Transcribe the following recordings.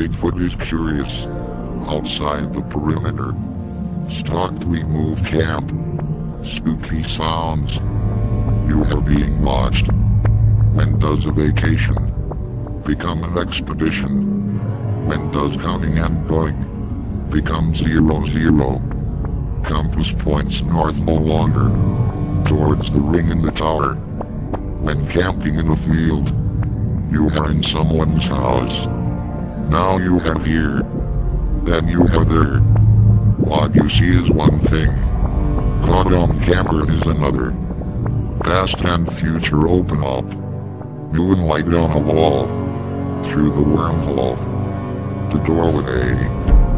Bigfoot is curious. Outside the perimeter. Stalked we move camp. Spooky sounds. You are being watched. When does a vacation become an expedition? When does coming and going become 0-0? Compass points north no longer. Towards the ring in the tower. When camping in a field, you are in someone's house. Now you are here. Then you are there. What you see is one thing. Caught on camera is another. Past and future open up. Moonlight on a wall. Through the wormhole. The doorway.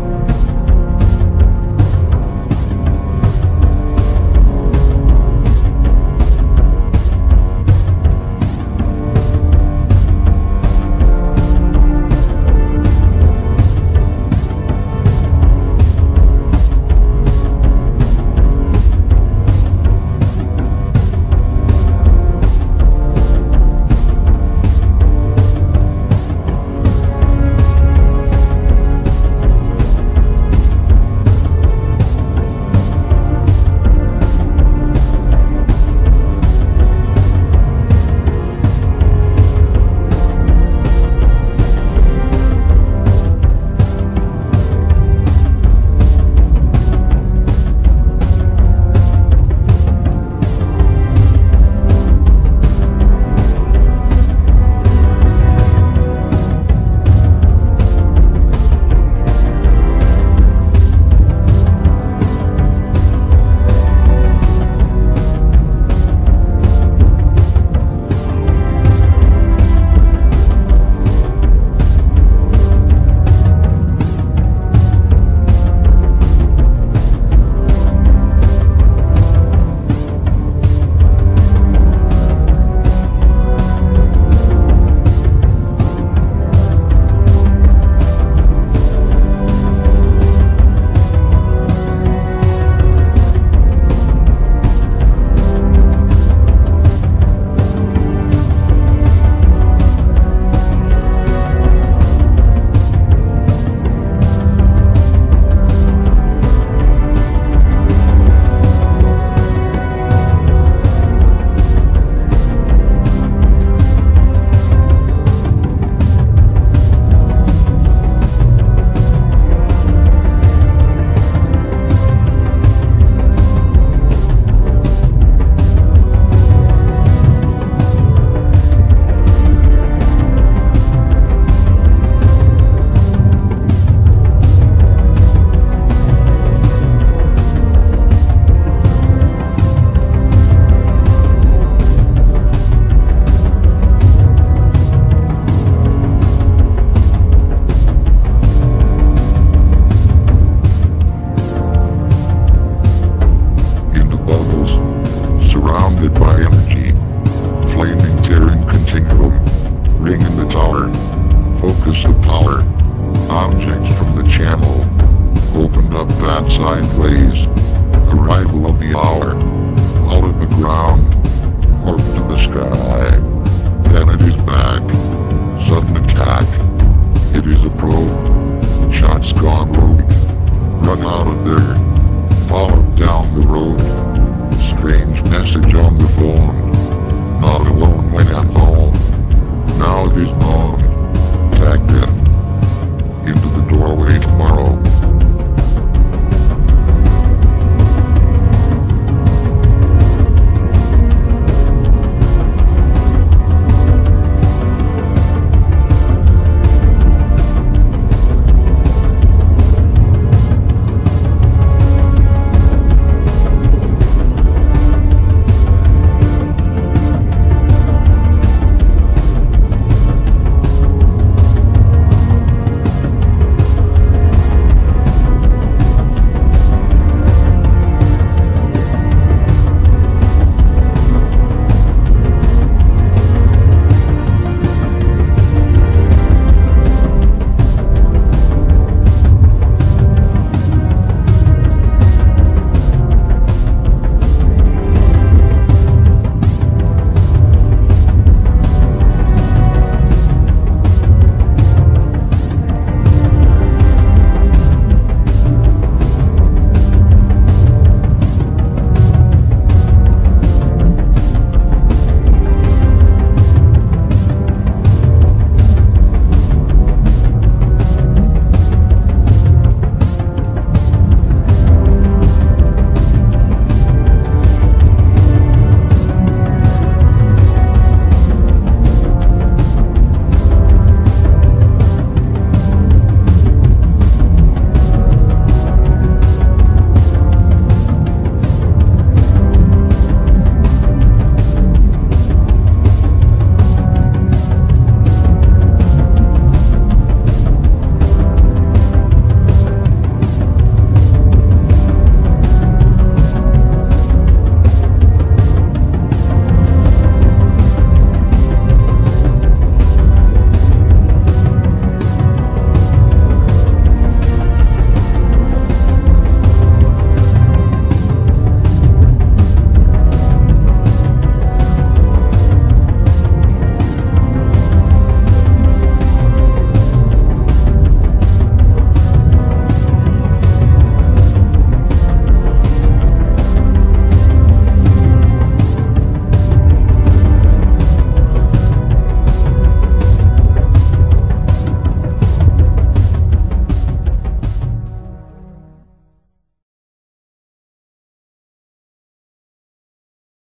Surrounded by energy. Flaming tearing continuum. Ring in the tower. Focus of power. Objects from the channel. Opened up that sideways. Arrival of the hour. Out of the ground. Orb to the sky. Then it is back.